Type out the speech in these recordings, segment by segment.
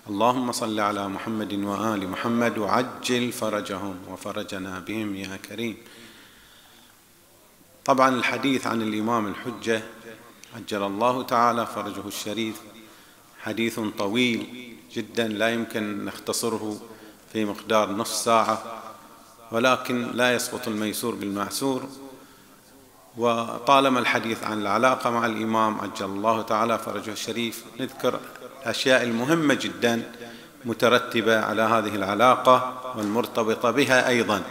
اللهم صل على محمد وآل محمد وعجل فرجهم وفرجنا بهم يا كريم. طبعا الحديث عن الإمام الحجة عجل الله تعالى فرجه الشريف حديث طويل جدا لا يمكن نختصره في مقدار نصف ساعة، ولكن لا يسقط الميسور بالمعسور. وطالما الحديث عن العلاقة مع الإمام عجل الله تعالى فرجه الشريف، نذكر الأشياء المهمة جدا مترتبة على هذه العلاقة والمرتبطة بها أيضا،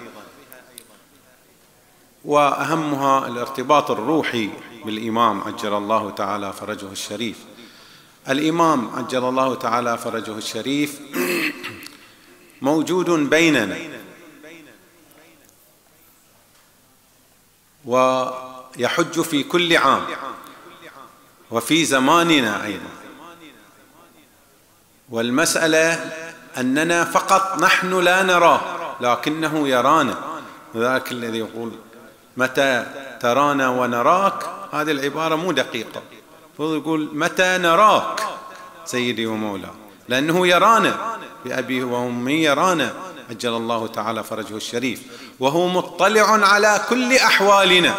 وأهمها الارتباط الروحي بالإمام عجل الله تعالى فرجه الشريف. الإمام عجل الله تعالى فرجه الشريف موجود بيننا ويحج في كل عام وفي زماننا أيضا، والمسألة أننا فقط نحن لا نراه لكنه يرانا. وذلك الذي يقول متى ترانا ونراك، هذه العبارة مو دقيقة، يقول متى نراك سيدي ومولاي، لأنه يرانا بأبيه وأمي، يرانا عجل الله تعالى فرجه الشريف، وهو مطلع على كل أحوالنا،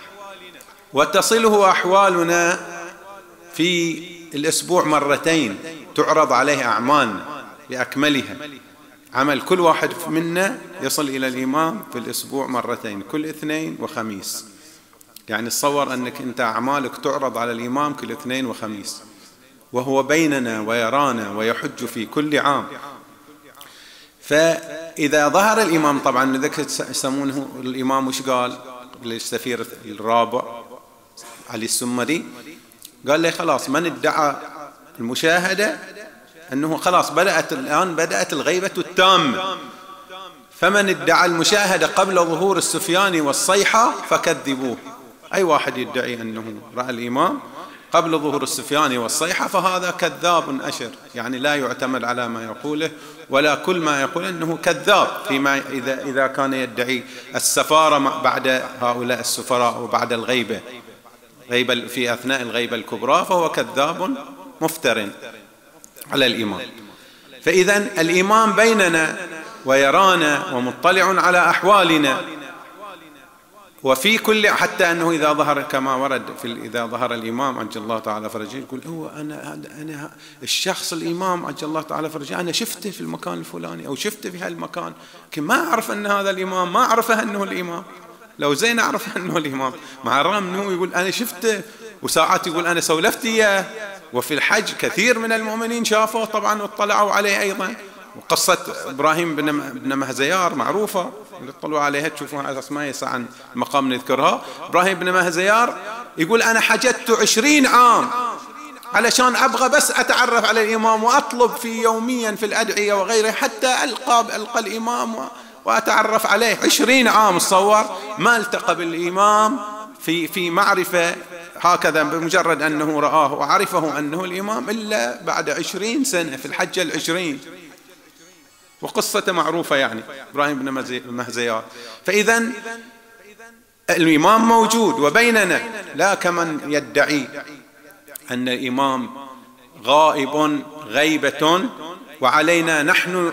وتصله أحوالنا في الأسبوع مرتين، تعرض عليه أعمالنا بأكملها. عمل كل واحد منا يصل إلى الإمام في الأسبوع مرتين، كل اثنين وخميس. يعني تصور أنك أنت أعمالك تعرض على الإمام كل اثنين وخميس، وهو بيننا ويرانا ويحج في كل عام. فإذا ظهر الإمام، طبعا ذلك يسمونه الإمام وش قال للسفير الرابع علي السمري؟ قال لي خلاص من ادعى المشاهدة أنه خلاص الآن بدأت الغيبة التامة، فمن ادعى المشاهدة قبل ظهور السفياني والصيحة فكذبوه. أي واحد يدعي أنه رأى الإمام قبل ظهور السفياني والصيحة فهذا كذاب أشر، يعني لا يعتمد على ما يقوله، ولا كل ما يقول أنه كذاب فيما إذا كان يدعي السفارة بعد هؤلاء السفراء وبعد الغيبة في أثناء الغيبة الكبرى، فهو كذاب مفتر على الإمام. فإذا الإمام بيننا ويرانا ومطلع على أحوالنا وفي كل، حتى أنه إذا ظهر كما ورد إذا ظهر الإمام عجل الله تعالى فرجه يقول هو أنا الشخص الإمام عجل الله تعالى فرجه أنا شفته في المكان الفلاني أو شفته في هالمكان، لكن ما أعرف أن هذا الإمام، ما أعرفه أنه الإمام. لو زين أعرف أنه الإمام، مع الرغم أنه يقول أنا شفته، وساعات يقول أنا سولفت إياه. وفي الحج كثير من المؤمنين شافوه طبعا واطلعوا عليه أيضا. وقصة إبراهيم بن مهزيار معروفة، اللي اطلعوا عليها تشوفون على أساس ما يسع عن المقام نذكرها. إبراهيم بن مهزيار يقول أنا حججت 20 عام علشان أبغى بس أتعرف على الإمام، وأطلب في يوميا في الأدعية وغيره حتى ألقى الإمام وأتعرف عليه. 20 عام تصور ما التقى بالإمام في معرفة هكذا بمجرد أنه رآه وعرفه أنه الإمام إلا بعد 20 سنة في الحجة 20، وقصته معروفة يعني إبراهيم بن مهزيار. فإذا الإمام موجود وبيننا، لا كمن يدعي أن الإمام غائب غيبة وعلينا نحن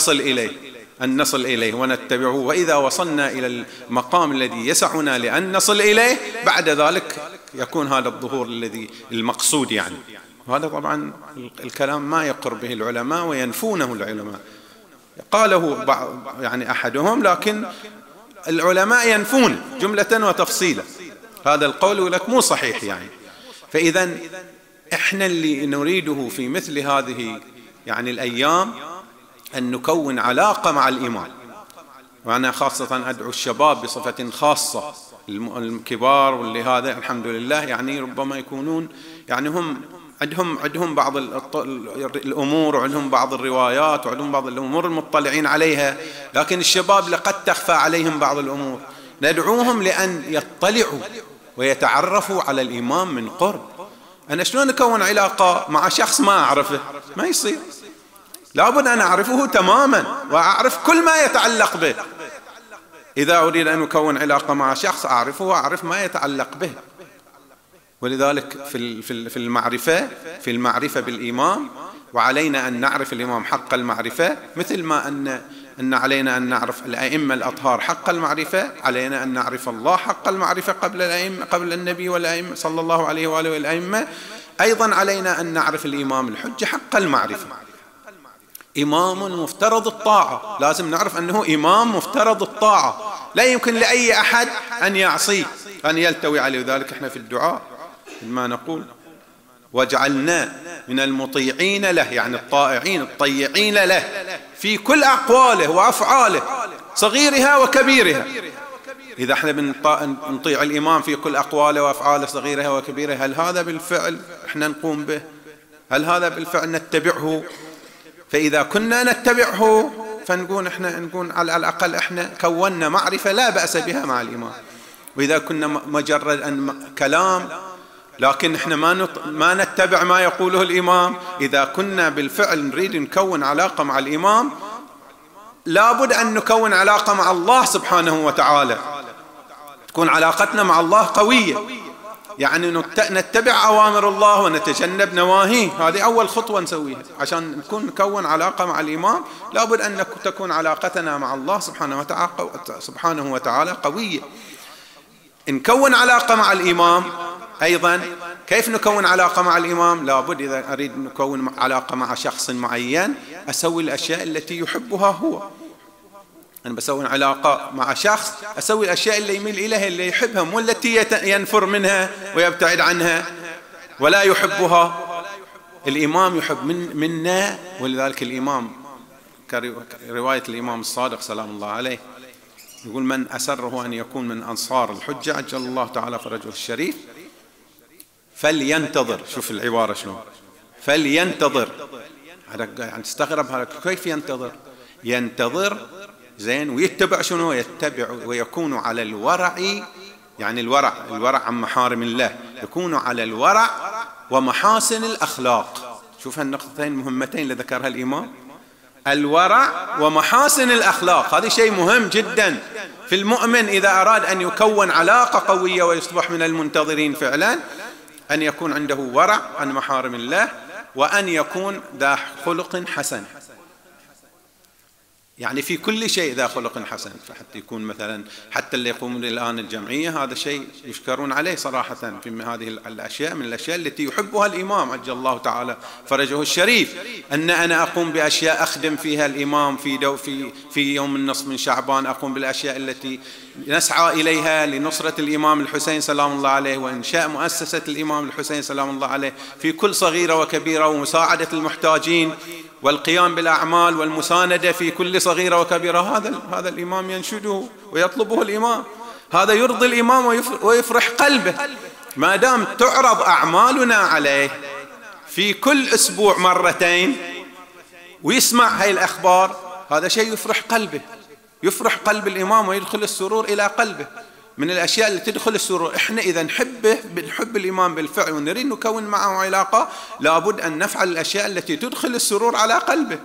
أن نصل إليه ونتبعه، وإذا وصلنا إلى المقام الذي يسعنا لأن نصل إليه بعد ذلك يكون هذا الظهور الذي المقصود يعني. وهذا طبعا الكلام ما يقر به العلماء وينفونه العلماء، قاله يعني أحدهم، لكن العلماء ينفون جملة وتفصيلا هذا القول، ولك مو صحيح يعني. فإذا إحنا اللي نريده في مثل هذه يعني الأيام أن نكون علاقة مع الإمام. وأنا خاصة أدعو الشباب بصفة خاصة، الكبار واللي هذا الحمد لله يعني ربما يكونون يعني هم عندهم بعض الأمور وعندهم بعض الروايات وعندهم بعض الأمور المطلعين عليها، لكن الشباب لقد تخفى عليهم بعض الأمور. ندعوهم لأن يطلعوا ويتعرفوا على الإمام من قرب. أنا شلون أكون علاقة مع شخص ما أعرفه؟ ما يصير، لابد أن أعرفه تماما وأعرف كل ما يتعلق به. إذا أريد أن أكون علاقة مع شخص أعرفه وأعرف ما يتعلق به. ولذلك في المعرفة بالإمام وعلينا أن نعرف الإمام حق المعرفة، مثل ما أن علينا أن نعرف الأئمة الأطهار حق المعرفة، علينا أن نعرف الله حق المعرفة قبل الأئمة، قبل النبي والأئمة صلى الله عليه وآله والأئمة. أيضا علينا أن نعرف الإمام الحجة حق المعرفة، إمام مفترض الطاعة، لازم نعرف أنه إمام مفترض الطاعة، لا يمكن لأي أحد أن يعصيه، أن يلتوي عليه. وذلك إحنا في الدعاء ما نقول واجعلنا من المطيعين له، يعني الطائعين الطيعين له في كل أقواله وأفعاله صغيرها وكبيرها. إذا احنا بنطيع الإمام في كل أقواله وأفعاله صغيرها وكبيرها، هل هذا بالفعل احنا نقوم به؟ هل هذا بالفعل نتبعه؟ فإذا كنا نتبعه فنقول احنا نقول على الأقل احنا كونا معرفة لا بأس بها مع الإمام. وإذا كنا مجرد أن كلام لكن احنا ما نتبع ما يقوله الإمام، إذا كنا بالفعل نريد نكون علاقة مع الإمام لابد أن نكون علاقة مع الله سبحانه وتعالى، تكون علاقتنا مع الله قوية، يعني نتبع أوامر الله ونتجنب نواهيه. هذه أول خطوة نسويها عشان نكون علاقة مع الإمام. لابد أن تكون علاقتنا مع الله سبحانه وتعالى قوية. نكون علاقة مع الإمام أيضا. كيف نكون علاقة مع الإمام؟ لابد إذا أريد نكون علاقة مع شخص معين أسوي الأشياء التي يحبها هو. أنا بسوي علاقة مع شخص أسوي الأشياء اللي يميل إليها اللي يحبها، مو التي ينفر منها ويبتعد عنها ولا يحبها. الإمام يحب منا، ولذلك الإمام كرواية الإمام الصادق سلام الله عليه يقول من أسره أن يكون من أنصار الحجة عجل الله تعالى فرجه الشريف فلينتظر. شوف العبارة شنو، فلينتظر. يعني تستغرب هذا كيف ينتظر؟ ينتظر زين ويتبع شنو؟ يتبع ويكون على الورع، يعني الورع عن محارم الله، يكون على الورع ومحاسن الأخلاق. شوف هالنقطتين مهمتين اللي ذكرها الإمام، الورع ومحاسن الأخلاق. هذا شيء مهم جدا في المؤمن إذا أراد أن يكون علاقة قوية ويصبح من المنتظرين فعلا، أن يكون عنده ورع عن محارم الله، وأن يكون ذا خلق حسن، يعني في كل شيء ذا خلق حسن. فحتى يكون مثلا حتى اللي يقومون الآن الجمعية هذا شيء يشكرون عليه صراحة، في هذه الأشياء من الأشياء التي يحبها الإمام عجل الله تعالى فرجه الشريف، أن أنا أقوم بأشياء أخدم فيها الإمام في يوم النصف من شعبان، أقوم بالأشياء التي نسعى إليها لنصرة الإمام الحسين سلام الله عليه وإنشاء مؤسسة الإمام الحسين سلام الله عليه في كل صغيرة وكبيرة، ومساعدة المحتاجين والقيام بالأعمال والمساندة في كل صغيرة وكبيرة. هذا الإمام ينشده ويطلبه الإمام، هذا يرضي الإمام ويفرح قلبه. ما دام تعرض أعمالنا عليه في كل أسبوع مرتين ويسمع هاي الأخبار، هذا شيء يفرح قلبه، يفرح قلب الإمام ويدخل السرور إلى قلبه. من الأشياء اللي تدخل السرور، إحنا إذا بنحب الإمام بالفعل ونريد نكون معه علاقة، لابد أن نفعل الأشياء التي تدخل السرور على قلبه،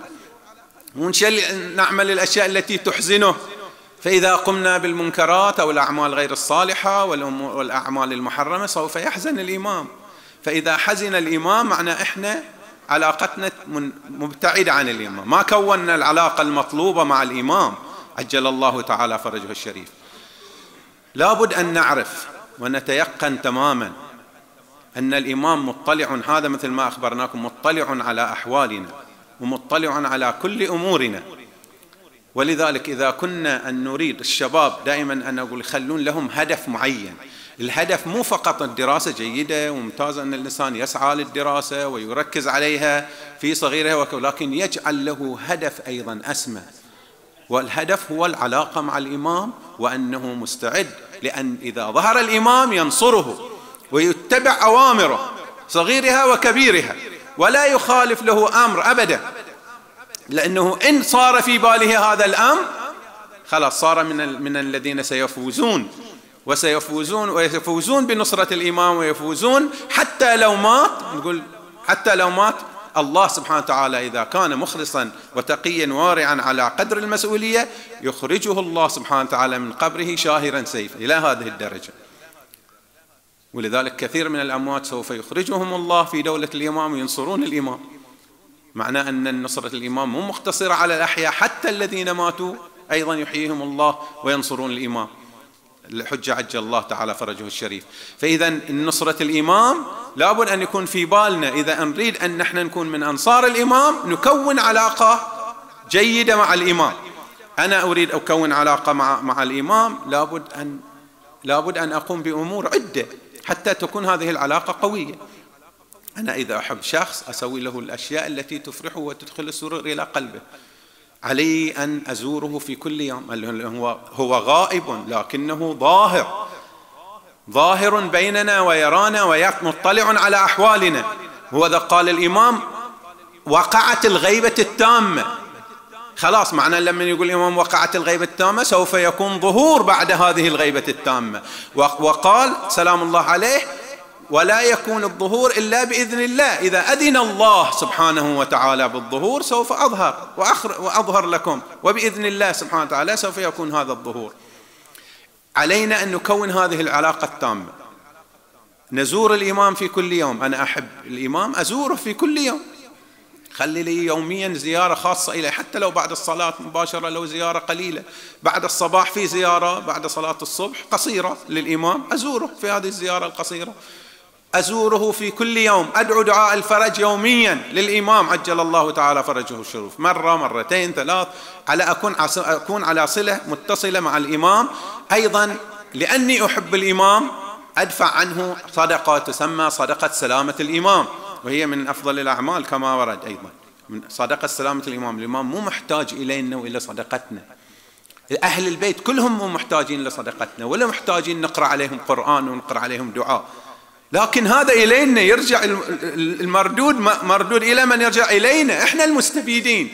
نعمل الأشياء التي تحزنه. فإذا قمنا بالمنكرات أو الأعمال غير الصالحة والأعمال المحرمة سوف يحزن الإمام. فإذا حزن الإمام معنى إحنا علاقتنا مبتعدة عن الإمام، ما كونا العلاقة المطلوبة مع الإمام عجل الله تعالى فرجه الشريف. لابد أن نعرف ونتيقن تماما أن الإمام مطلع، هذا مثل ما أخبرناكم، مطلع على أحوالنا ومطلع على كل أمورنا. ولذلك إذا كنا أن نريد الشباب دائما أن أقول خلون لهم هدف معين. الهدف مو فقط الدراسة جيدة وممتازة، أن الإنسان يسعى للدراسة ويركز عليها في صغيرها ولكن يجعل له هدف أيضا أسمى، والهدف هو العلاقة مع الإمام، وأنه مستعد لأن إذا ظهر الإمام ينصره ويتبع أوامره صغيرها وكبيرها ولا يخالف له أمر أبدا، لأنه إن صار في باله هذا الأمر خلاص صار من الذين ويفوزون بنصرة الإمام ويفوزون حتى لو مات. نقول حتى لو مات الله سبحانه وتعالى إذا كان مخلصا وتقيا وارعا على قدر المسؤولية يخرجه الله سبحانه وتعالى من قبره شاهرا سيفا إلى هذه الدرجة. ولذلك كثير من الأموات سوف يخرجهم الله في دولة الإمام وينصرون الإمام. معناه أن نصرة الإمام مو مقتصرة على الأحياء، حتى الذين ماتوا أيضا يحييهم الله وينصرون الإمام، الحجة عجل الله تعالى فرجه الشريف. فإذا نصرة الإمام لابد أن يكون في بالنا، إذا نريد أن نحن نكون من أنصار الإمام نكون علاقة جيدة مع الإمام. أنا أريد أكون علاقة مع الإمام، لابد أن أقوم بأمور عدة حتى تكون هذه العلاقة قوية. أنا إذا أحب شخص أسوي له الأشياء التي تفرحه وتدخل السرور إلى قلبه. علي أن أزوره في كل يوم. هو غائب لكنه ظاهر بيننا ويرانا ومطلع على أحوالنا. هو ذا قال الإمام وقعت الغيبة التامة. خلاص معنى لما يقول الإمام وقعت الغيبة التامة سوف يكون ظهور بعد هذه الغيبة التامة. وقال سلام الله عليه ولا يكون الظهور إلا بإذن الله، إذا أذن الله سبحانه وتعالى بالظهور سوف وأظهر لكم، وبإذن الله سبحانه وتعالى سوف يكون هذا الظهور. علينا أن نكون هذه العلاقة التامة، نزور الإمام في كل يوم. أنا أحب الإمام أزوره في كل يوم، خلي لي يوميا زيارة خاصة إليه، حتى لو بعد الصلاة مباشرة، لو زيارة قليلة. بعد الصباح في زيارة بعد صلاة الصبح قصيرة للإمام، أزوره في هذه الزيارة القصيرة. أزوره في كل يوم، أدعو دعاء الفرج يوميا للإمام عجل الله تعالى فرجه الشريف، مرة مرتين ثلاث، على أكون على صلة متصلة مع الإمام. أيضا لأني أحب الإمام أدفع عنه صدقة تسمى صدقة سلامة الإمام، وهي من أفضل الأعمال كما ورد أيضا من صدقة سلامة الإمام. الإمام مو محتاج إلينا وإلى صدقتنا، أهل البيت كلهم مو محتاجين لصدقتنا ولا محتاجين نقرأ عليهم قرآن ونقرأ عليهم دعاء، لكن هذا إلينا يرجع المردود مردود إلى من يرجع إلينا، إحنا المستفيدين.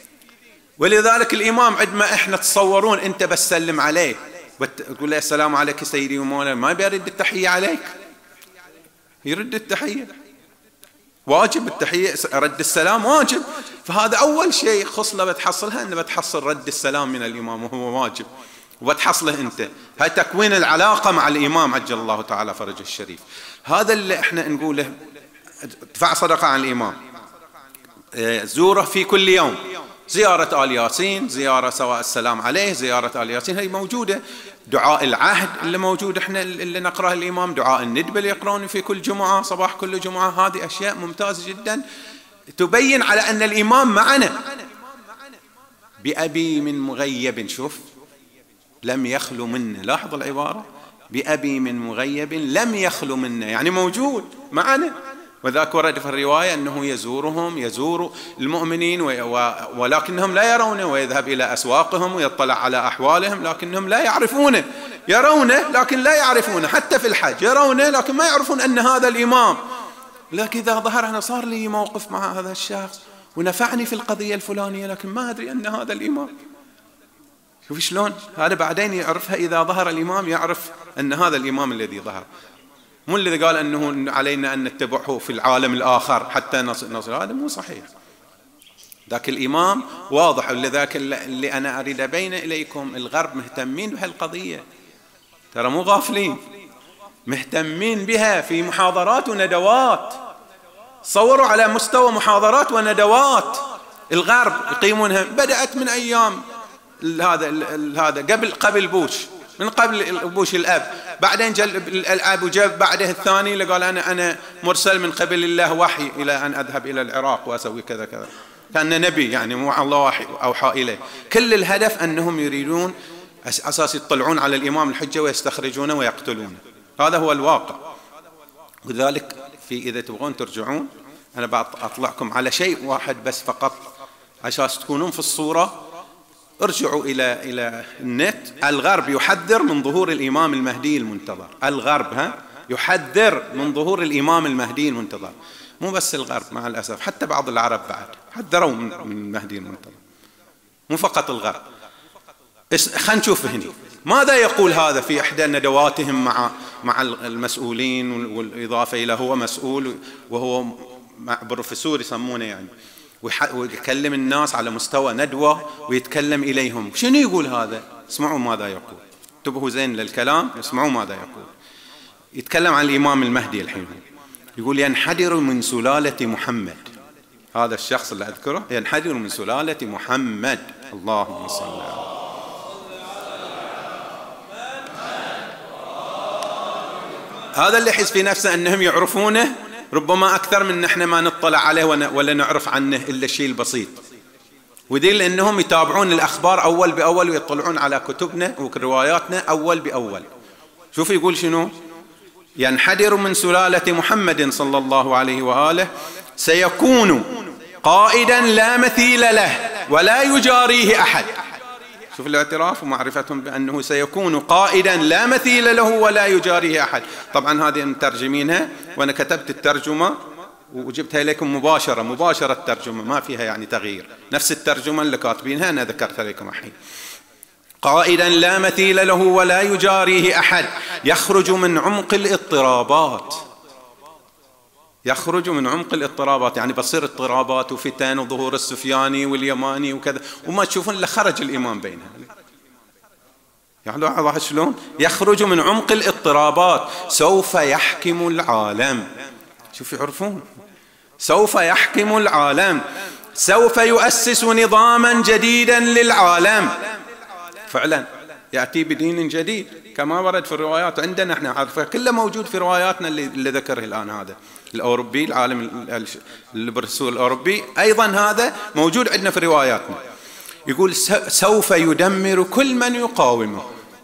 ولذلك الإمام عندما إحنا تصورون أنت بس سلم عليه تقول له السلام عليك سيدي ومولانا، ما بيرد التحية عليك، يرد التحية، واجب التحية، رد السلام واجب. فهذا أول شيء خصلة بتحصلها، أن بتحصل رد السلام من الإمام وهو واجب، وبتحصله أنت. هاي تكوين العلاقة مع الإمام عجل الله تعالى فرجه الشريف. هذا اللي احنا نقوله، ادفع صدقة عن الإمام، زوره في كل يوم، زيارة آل ياسين، زيارة سواء السلام عليه، زيارة آل ياسين هي موجودة، دعاء العهد اللي موجود احنا اللي نقرأه الإمام، دعاء الندبة اللي يقرأونه في كل جمعة صباح كل جمعة، هذه أشياء ممتازة جدا تبين على أن الإمام معنا. بأبي من مغيب، شوف لم يخلو منا، لاحظ العبارة، بأبي من مغيب لم يخلو منا، يعني موجود معنا. وذاك ورد في الرواية أنه يزور المؤمنين ولكنهم لا يرونه، ويذهب إلى أسواقهم ويطلع على أحوالهم لكنهم لا يعرفونه، يرونه لكن لا يعرفونه، حتى في الحج يرونه لكن ما يعرفون أن هذا الإمام. لكن إذا ظهر أنا صار لي موقف مع هذا الشخص ونفعني في القضية الفلانية لكن ما أدري أن هذا الإمام. شوف شلون هذا بعدين يعرفها، إذا ظهر الإمام يعرف أن هذا الإمام الذي ظهر، مو الذي قال أنه علينا أن نتبعه في العالم الآخر حتى نصل، هذا مو صحيح. ذاك الإمام واضح. ولذاك اللي أنا أريد أبين إليكم، الغرب مهتمين بهالقضية، ترى مو غافلين، مهتمين بها في محاضرات وندوات. صوروا على مستوى محاضرات وندوات الغرب يقيمونها، بدأت من أيام هذا قبل بوش، من قبل بوش الأب، بعدين جاء الأب وجاء بعده الثاني اللي قال أنا مرسل من قبل الله وحي إلى أن أذهب إلى العراق وأسوي كذا كذا، كان نبي يعني مو الله وحي أوحى إليه. كل الهدف أنهم يريدون أساس يطلعون على الإمام الحجة ويستخرجونه ويقتلونه، هذا هو الواقع. وذلك إذا تبغون ترجعون، أنا بأطلعكم على شيء واحد بس فقط عشان تكونون في الصورة. ارجعوا إلى النت. الغرب يحذر من ظهور الإمام المهدي المنتظر، الغرب يحذر من ظهور الإمام المهدي المنتظر. مو بس الغرب مع الأسف، حتى بعض العرب بعد حذروا من المهدي المنتظر، مو فقط الغرب. خلينا نشوف هنا ماذا يقول هذا في إحدى ندواتهم مع المسؤولين، والإضافة إلى هو مسؤول وهو بروفيسور يسمونه يعني، ويكلم الناس على مستوى ندوة ويتكلم إليهم. شنو يقول هذا؟ اسمعوا ماذا يقول، انتبهوا زين للكلام، اسمعوا ماذا يقول. يتكلم عن الإمام المهدي الحين، يقول ينحدر من سلالة محمد هذا الشخص اللي أذكره ينحدر من سلالة محمد. اللهم صل على هذا اللي يحس في نفسه أنهم يعرفونه ربما أكثر من نحن ما نطلع عليه ولا نعرف عنه إلا الشيء البسيط، ودليل أنهم يتابعون الأخبار أول بأول ويطلعون على كتبنا ورواياتنا أول بأول. شوف يقول شنو؟ ينحدر من سلالة محمد صلى الله عليه وآله سيكون قائدا لا مثيل له ولا يجاريه أحد. شوف الاعتراف ومعرفتهم بأنه سيكون قائدا لا مثيل له ولا يجاريه أحد. طبعا هذه مترجمينها وأنا كتبت الترجمة وجبتها لكم مباشرة الترجمة ما فيها يعني تغيير، نفس الترجمة اللي كاتبينها أنا ذكرتها لكم الحين. قائدا لا مثيل له ولا يجاريه أحد يخرج من عمق الاضطرابات. يخرج من عمق الاضطرابات يعني بصير اضطرابات وفتن وظهور السفياني واليماني وكذا وما تشوفون إلا خرج الإمام بينها. يعني لاحظوا شلون يخرج من عمق الاضطرابات سوف يحكم العالم. شوف يعرفون سوف يحكم العالم، سوف يؤسس نظاما جديدا للعالم. فعلا يأتي بدين جديد كما ورد في الروايات عندنا احنا عارفه كله موجود في رواياتنا اللي ذكره الآن. هذا الأوروبي العالم البرسول الأوروبي أيضا هذا موجود عندنا في رواياتنا. يقول سوف يدمر كل من يقاومه،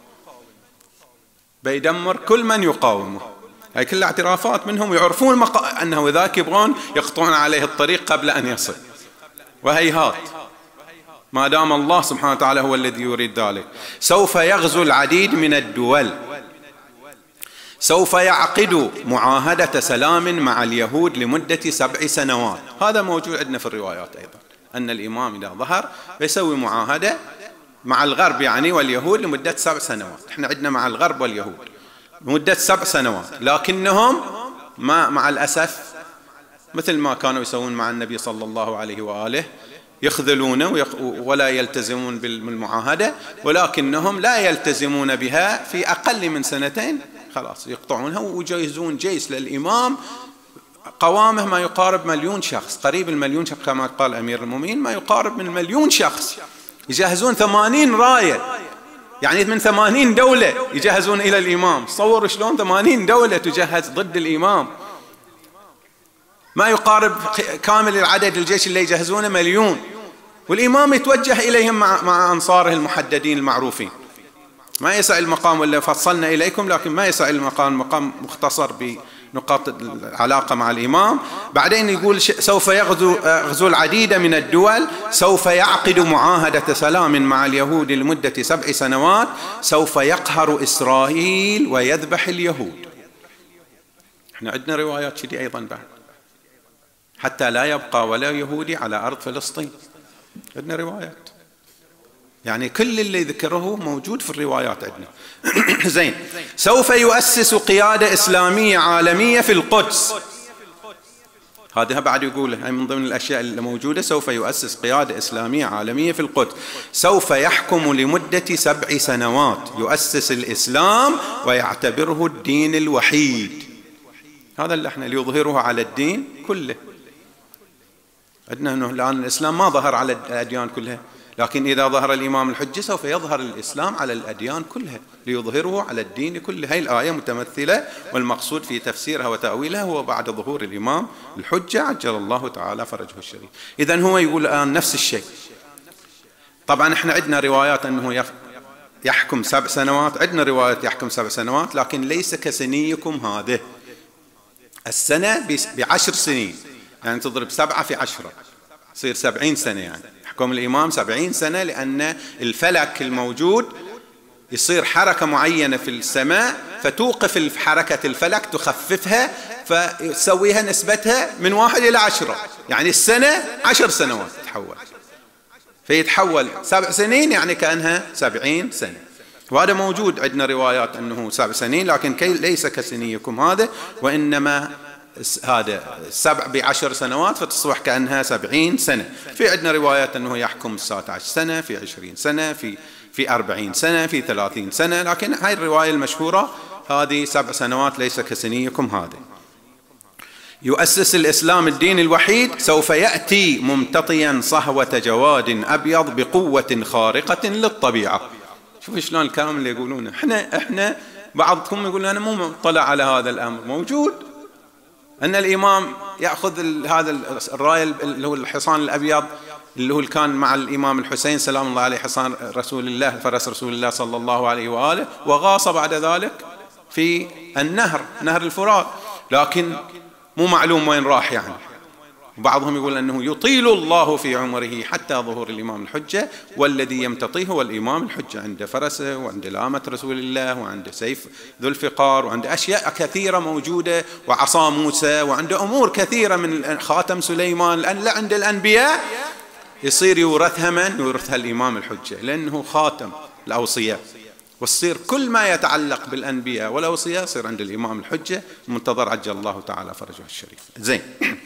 بيدمر كل من يقاومه. هاي كلها اعترافات منهم يعرفون أنه ذاك يبغون يقطعون عليه الطريق قبل أن يصل، وهيهات ما دام الله سبحانه وتعالى هو الذي يريد ذلك. سوف يغزو العديد من الدول، سوف يعقد معاهدة سلام مع اليهود لمدة 7 سنوات. هذا موجود عندنا في الروايات أيضا أن الإمام إذا ظهر يسوي معاهدة مع الغرب يعني واليهود لمدة 7 سنوات. احنا عندنا مع الغرب واليهود لمدة 7 سنوات، لكنهم مع الأسف مثل ما كانوا يسوون مع النبي صلى الله عليه وآله يخذلونه ولا يلتزمون بالمعاهدة، ولكنهم لا يلتزمون بها في أقل من 2 خلاص يقطعونها ويجهزون جيش للإمام قوامه ما يقارب 1,000,000 شخص، قريب 1,000,000 شخص كما قال أمير المؤمنين، ما يقارب من 1,000,000 شخص. يجهزون 80 راية يعني من 80 دولة يجهزون إلى الإمام. تصوروا شلون 80 دولة تجهز ضد الإمام، ما يقارب كامل العدد الجيش اللي يجهزونه 1,000,000، والإمام يتوجه إليهم مع أنصاره المحددين المعروفين. ما يسع المقام ولا فصلنا إليكم، لكن ما يسع المقام مختصر بنقاط العلاقة مع الإمام. بعدين يقول سوف يغزو العديد من الدول، سوف يعقد معاهدة سلام مع اليهود لمدة 7 سنوات، سوف يقهر إسرائيل ويذبح اليهود. احنا عندنا روايات كذي أيضا بعد، حتى لا يبقى ولا يهودي على أرض فلسطين. عندنا روايات يعني كل اللي ذكره موجود في الروايات عندنا. زين. سوف يؤسس قيادة إسلامية عالمية في القدس. هذا بعد يقول هاي من ضمن الأشياء اللي موجودة. سوف يؤسس قيادة إسلامية عالمية في القدس، سوف يحكم لمدة 7 سنوات، يؤسس الإسلام ويعتبره الدين الوحيد. هذا اللي احنا ليظهره على الدين كله. عندنا أنه الآن الإسلام ما ظهر على الأديان كلها، لكن إذا ظهر الإمام الحجة سوف يظهر الإسلام على الأديان كلها ليظهره على الدين كله. هاي الآية متمثلة والمقصود في تفسيرها وتأويلها هو بعد ظهور الإمام الحجة عجل الله تعالى فرجه الشريف. إذن هو يقول الآن نفس الشيء. طبعا احنا عندنا روايات أنه يحكم 7 سنوات، عندنا روايات يحكم 7 سنوات، لكن ليس كسنيكم هذه. السنة ب10 سنين، يعني تضرب 7 في 10 يصير 70 سنة. يعني يحكم الإمام 70 سنة، لأن الفلك الموجود يصير حركة معينة في السماء فتوقف حركة الفلك تخففها فتسويها نسبتها من 1 إلى 10، يعني السنة 10 سنوات تتحول، فيتحول 7 سنين يعني كأنها 70 سنة. وهذا موجود عندنا روايات أنه 7 سنين، لكن ليس كسنيكم هذا، وإنما هذا 7 ب10 سنوات فتصبح كأنها 70 سنة. في عندنا روايات أنه يحكم 19 سنة، في 20 سنة، في 40 سنة، في 30 سنة، لكن هاي الرواية المشهورة هذه 7 سنوات ليس كسنيكم هذا. يؤسس الإسلام الدين الوحيد سوف يأتي ممتطيا صهوة جواد أبيض بقوة خارقة للطبيعة. شوف شلون الكلام اللي يقولونه. احنا بعضكم يقول أنا مو مطلع على هذا الأمر. موجود أن الإمام يأخذ هذا الراية اللي هو الحصان الأبيض اللي هو كان مع الإمام الحسين سلام الله عليه، حصان رسول الله، فرس رسول الله صلى الله عليه وآله، وغاص بعد ذلك في النهر، نهر الفرات، لكن مو معلوم وين راح يعني. بعضهم يقول أنه يطيل الله في عمره حتى ظهور الإمام الحجة، والذي يمتطيه هو الإمام الحجة، عنده فرسه وعنده لامة رسول الله وعنده سيف ذو الفقار وعنده أشياء كثيرة موجودة، وعصا موسى، وعنده أمور كثيرة من خاتم سليمان، لأن عند الأنبياء يصير يورثها من؟ يورثها الإمام الحجة، لأنه خاتم الأوصياء، وتصير كل ما يتعلق بالأنبياء والأوصياء يصير عند الإمام الحجة المنتظر عجل الله تعالى فرجه الشريف. زين.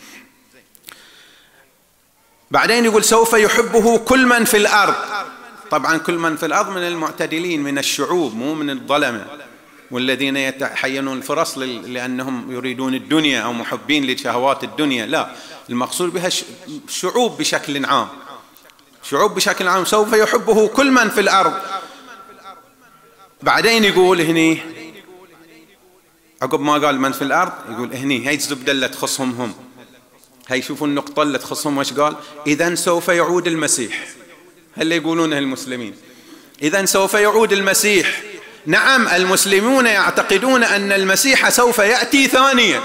بعدين يقول سوف يحبه كل من في الأرض. طبعا كل من في الأرض من المعتدلين، من الشعوب، مو من الظلمة والذين يتحينون الفرص لأنهم يريدون الدنيا أو محبين لشهوات الدنيا، لا، المقصود بها الشعوب بشكل عام، شعوب بشكل عام. سوف يحبه كل من في الأرض. بعدين يقول هني عقب ما قال من في الأرض يقول هني هاي الزبدة اللي تخصهم هم، هاي شوفوا النقطة اللي تخصهم وش قال؟ إذن سوف يعود المسيح. هل يقولونه المسلمين؟ إذن سوف يعود المسيح. نعم، المسلمون يعتقدون أن المسيح سوف يأتي ثانيا.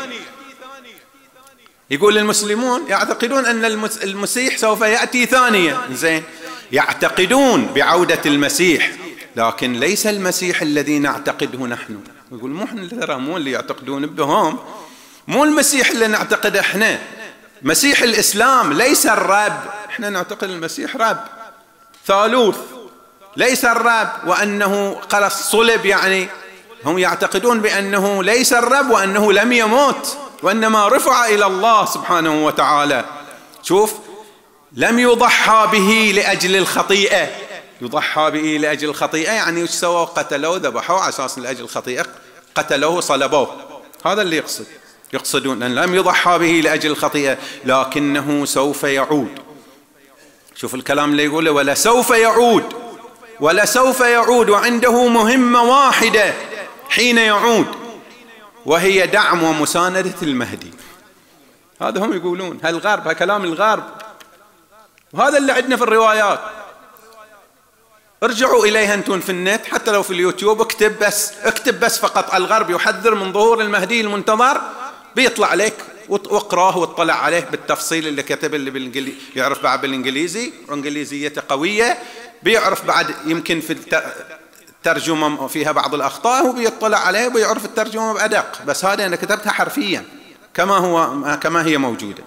يقول المسلمون يعتقدون أن المسيح سوف يأتي ثانيا. زين، يعتقدون بعودة المسيح، لكن ليس المسيح الذي نعتقده نحن. يقول مو احنا ترى، مو اللي يعتقدون بهم، مو المسيح اللي نعتقده احنا. مسيح الإسلام ليس الرب، احنا نعتقد المسيح رب ثالوث، ليس الرب وأنه قد صلب، يعني هم يعتقدون بأنه ليس الرب وأنه لم يموت وإنما رفع إلى الله سبحانه وتعالى. شوف، لم يضحى به لأجل الخطيئة. يضحى به لأجل الخطيئة يعني وش سووا؟ قتلوه، ذبحوه على أساس لأجل الخطيئة، قتلوه، صلبوه. هذا اللي يقصدون أن لم يضحى به لأجل الخطيئة، لكنه سوف يعود. شوف الكلام اللي يقوله، ولسوف يعود، ولسوف يعود، وعنده مهمة واحدة حين يعود، وهي دعم ومساندة المهدي. هذا هم يقولون، هالغرب، هكلام الغرب، وهذا اللي عندنا في الروايات. ارجعوا إليها أنتم في النت، حتى لو في اليوتيوب، اكتب بس فقط الغرب يحذر من ظهور المهدي المنتظر، بيطلع لك، واقراه واطلع عليه بالتفصيل اللي كتب، اللي يعرف بعد بالإنجليزي وإنجليزيته قوية، بيعرف بعد يمكن في الترجمة فيها بعض الأخطاء، وبيطلع عليه وبيعرف الترجمة بأدق، بس هذا أنا كتبتها حرفيا كما هي موجودة.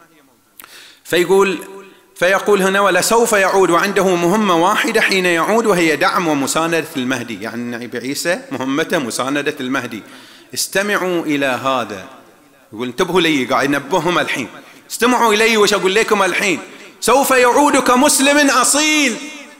فيقول هنا ولسوف يعود، وعنده مهمة واحدة حين يعود، وهي دعم ومساندة المهدي. يعني النبي عيسى مهمته مساندة المهدي. استمعوا إلى هذا. يقول انتبهوا لي، قاعد ينبههم الحين، استمعوا إلي وش أقول لكم الحين. سوف يعود كمسلم أصيل.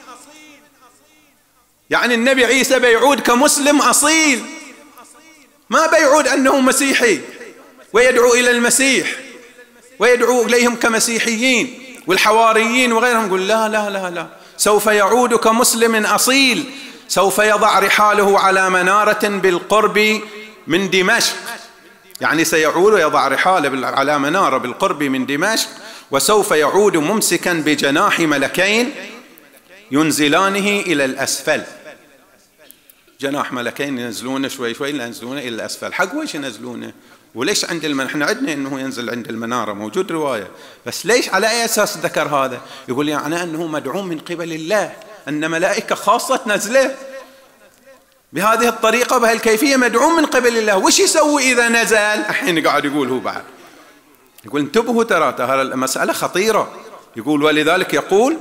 يعني النبي عيسى بيعود كمسلم أصيل، ما بيعود أنه مسيحي ويدعو إلى المسيح ويدعو إليهم كمسيحيين والحواريين وغيرهم. يقول لا لا لا لا، سوف يعود كمسلم أصيل، سوف يضع رحاله على منارة بالقرب من دمشق. يعني سيعود ويضع رحاله على منارة بالقرب من دمشق، وسوف يعود ممسكا بجناح ملكين ينزلانه إلى الأسفل. جناح ملكين ينزلونه شوي شوي، ينزلونه إلى الأسفل. حق ويش ينزلونه؟ وليش عند احنا عندنا انه ينزل عند المنارة، موجود رواية، بس ليش على اي اساس ذكر هذا؟ يقول يعني انه مدعوم من قبل الله، ان ملائكة خاصة نزله بهذه الطريقة بهالكيفية، مدعوم من قبل الله. وش يسوي اذا نزل؟ الحين قاعد يقول هو بعد، يقول انتبهوا ترى المسألة خطيرة. يقول ولذلك يقول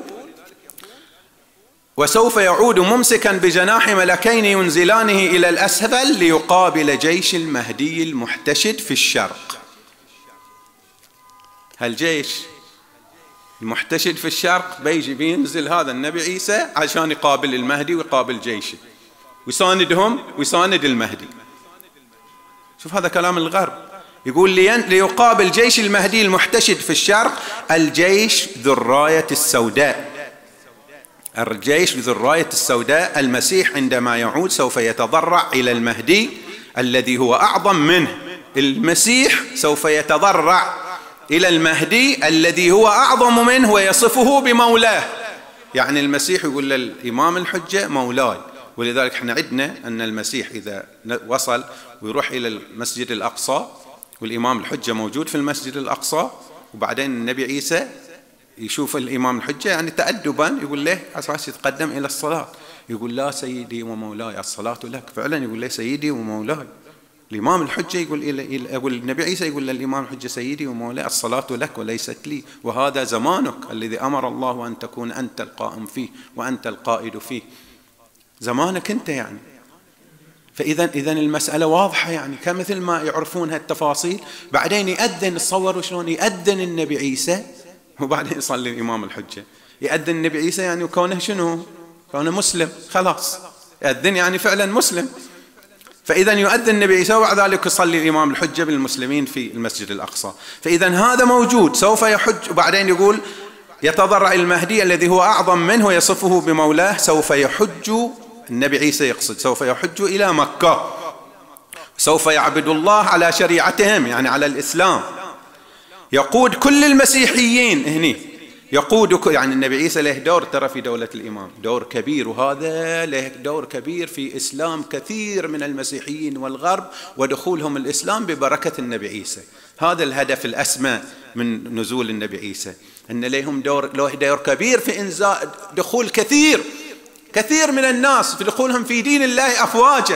وسوف يعود ممسكا بجناح ملكين ينزلانه إلى الأسفل ليقابل جيش المهدي المحتشد في الشرق. هالجيش المحتشد في الشرق بينزل هذا النبي عيسى عشان يقابل المهدي ويقابل جيشه ويساندهم ويساند المهدي. شوف هذا كلام الغرب. يقول ليقابل جيش المهدي المحتشد في الشرق الجيش ذو الراية السوداء. الجيش ذو الراية السوداء، المسيح عندما يعود سوف يتضرع إلى المهدي الذي هو أعظم منه. المسيح سوف يتضرع إلى المهدي الذي هو أعظم منه ويصفه بمولاه. يعني المسيح يقول للإمام الحجة مولاي. ولذلك احنا عندنا أن المسيح إذا وصل ويروح إلى المسجد الأقصى والإمام الحجة موجود في المسجد الأقصى، وبعدين النبي عيسى يشوف الإمام الحجة يعني تأدبا يقول له أساس يتقدم إلى الصلاة، يقول لا سيدي ومولاي الصلاة لك. فعلا يقول له سيدي ومولاي. الإمام الحجة يقول النبي عيسى يقول للإمام الحجة سيدي ومولاي الصلاة لك وليست لي، وهذا زمانك الذي أمر الله أن تكون أنت القائم فيه وأنت القائد فيه، زمانك أنت يعني. فإذا المسألة واضحة يعني، كمثل ما يعرفون هالتفاصيل. بعدين يأذن، تصوروا شلون يأذن النبي عيسى وبعدين يصلي الإمام الحجة. يأذن النبي عيسى يعني وكونه شنو؟ كونه مسلم، خلاص يأذن يعني فعلا مسلم. فإذا يؤذن النبي عيسى وبعد ذلك يصلي الإمام الحجة بالمسلمين في المسجد الأقصى. فإذا هذا موجود سوف يحج. وبعدين يقول يتضرع المهدي الذي هو أعظم منه ويصفه بمولاه، سوف يحج النبي عيسى يقصد سوف يحج إلى مكة، سوف يعبد الله على شريعتهم يعني على الإسلام، يقود كل المسيحيين هني، يقود يعني النبي عيسى له دور ترى في دولة الإمام، دور كبير، وهذا له دور كبير في إسلام كثير من المسيحيين والغرب ودخولهم الإسلام ببركة النبي عيسى. هذا الهدف الأسمى من نزول النبي عيسى، أن لهم دور كبير في إنزال دخول كثير من الناس في دخولهم في دين الله أفواجا.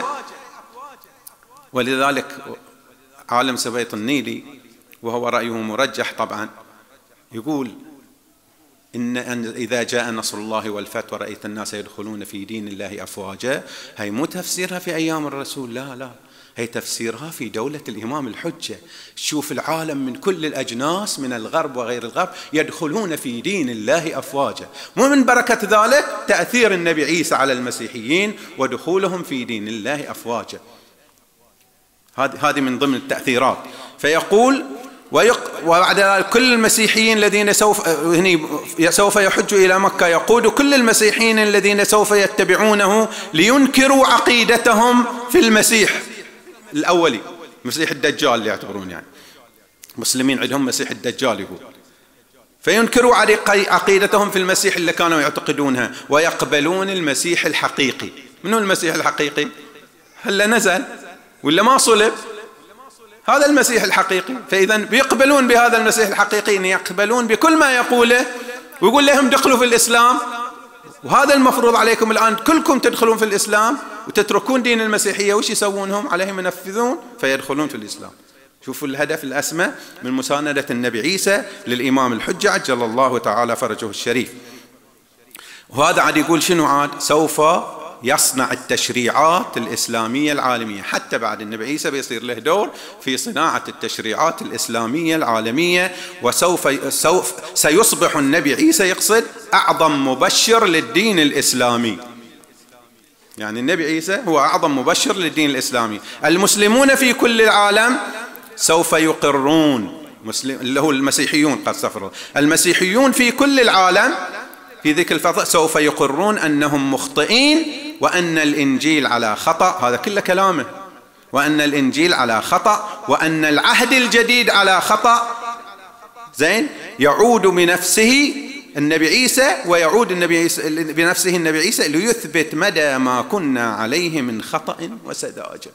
ولذلك عالم سبيط النيلي وهو رأيه مرجح طبعا يقول إن إذا جاء نصر الله والفتح ورأيت الناس يدخلون في دين الله أفواجا، هي مو تفسيرها في أيام الرسول، لا، هي تفسيرها في دولة الإمام الحجة. شوف العالم من كل الأجناس من الغرب وغير الغرب يدخلون في دين الله أفواجا، ومن بركة ذلك تأثير النبي عيسى على المسيحيين ودخولهم في دين الله أفواجا. هذه من ضمن التأثيرات. فيقول وبعد ذلك كل المسيحيين الذين سوف يحج إلى مكة، يقود كل المسيحيين الذين سوف يتبعونه لينكروا عقيدتهم في المسيح الأولي، مسيح الدجال اللي يعتبرون يعني مسلمين عندهم مسيح الدجال يقول، فينكروا عقيدتهم في المسيح اللي كانوا يعتقدونها ويقبلون المسيح الحقيقي. منو المسيح الحقيقي؟ هل نزل ولا ما صلب؟ هذا المسيح الحقيقي. فإذا بيقبلون بهذا المسيح الحقيقي، إن يقبلون بكل ما يقوله، ويقول لهم دخلوا في الإسلام، وهذا المفروض عليكم الآن كلكم تدخلون في الإسلام وتتركون دين المسيحية. وش يسوونهم؟ عليهم ينفذون فيدخلون في الإسلام. شوفوا الهدف الأسمى من مساندة النبي عيسى للإمام الحجة عجل الله تعالى فرجه الشريف. وهذا عاد يقول شنو عاد؟ سوف يصنع التشريعات الإسلامية العالمية. حتى بعد النبي عيسى بيصير له دور في صناعة التشريعات الإسلامية العالمية. سيصبح النبي عيسى يقصد أعظم مبشر للدين الإسلامي. يعني النبي عيسى هو أعظم مبشر للدين الإسلامي. المسلمون في كل العالم سوف يقرون، اللي هو المسيحيون، قد سفروا المسيحيون في كل العالم في ذيك الفترة سوف يقرون أنهم مخطئين وأن الإنجيل على خطأ. هذا كله كلامه، وأن الإنجيل على خطأ وأن العهد الجديد على خطأ. زين، يعود بنفسه النبي عيسى، ويعود النبي عيسى بنفسه النبي عيسى ليثبت مدى ما كنا عليه من خطأ وسذاجة.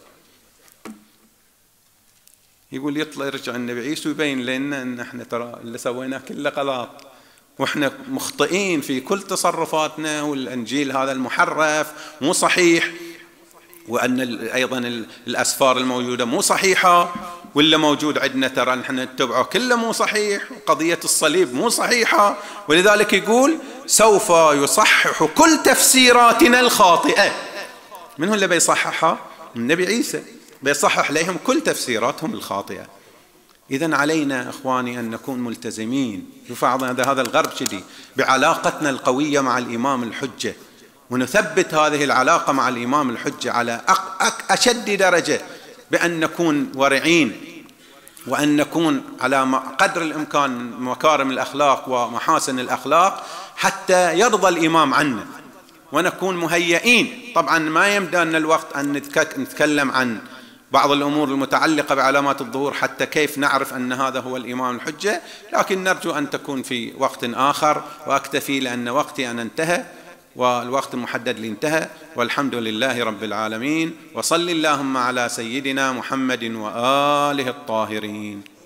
يقول يطلع يرجع النبي عيسى ويبين لنا أن احنا ترى اللي سويناه كله غلط، وإحنا مخطئين في كل تصرفاتنا، والإنجيل هذا المحرف مو صحيح، وأن أيضا الأسفار الموجودة مو صحيحة، واللي موجود عندنا ترى نحن نتبعه كله مو صحيح، وقضية الصليب مو صحيحة. ولذلك يقول سوف يصحح كل تفسيراتنا الخاطئة. من هو اللي بيصححها؟ النبي عيسى بيصحح لهم كل تفسيراتهم الخاطئة. إذن علينا إخواني أن نكون ملتزمين. شوف هذا الغرب كذي بعلاقتنا القوية مع الإمام الحجة، ونثبت هذه العلاقة مع الإمام الحجة على أشد درجة، بأن نكون ورعين وأن نكون على قدر الإمكان من مكارم الأخلاق ومحاسن الأخلاق حتى يرضى الإمام عنا، ونكون مهيئين. طبعا ما يمدانا الوقت أن نتكلم عن بعض الأمور المتعلقة بعلامات الظهور حتى كيف نعرف أن هذا هو الإمام الحجة، لكن نرجو أن تكون في وقت آخر، وأكتفي لأن وقتي أنا انتهى والوقت المحدد لي انتهى. والحمد لله رب العالمين، وصل اللهم على سيدنا محمد وآله الطاهرين.